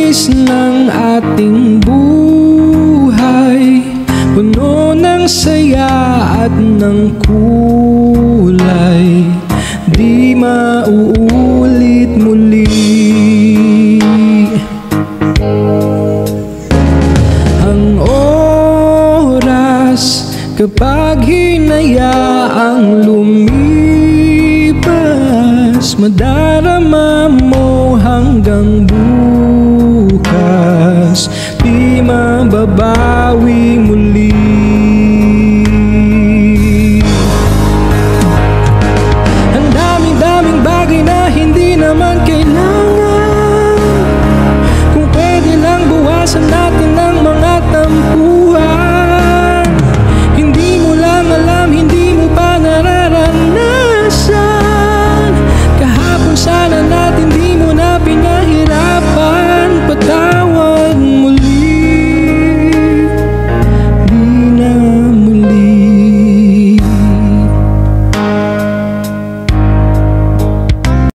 bilis ng ating buhay, puno ng saya at ng kulay, di mauulit muli. Ang oras kapag hinayaang lumipas, madarama mo hanggang bukas, di mababa